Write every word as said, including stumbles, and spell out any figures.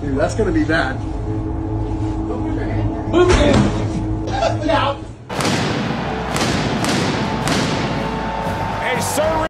you. That's going to be bad. Move it in. Out. A surrender.